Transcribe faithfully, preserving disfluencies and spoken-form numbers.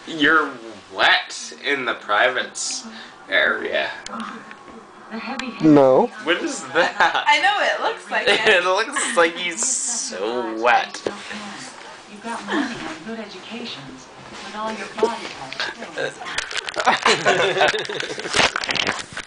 You're wet in the privates area. No. What is that? I know it looks like it. It looks like he's so wet. You've got money and good educations, but all your body has skills.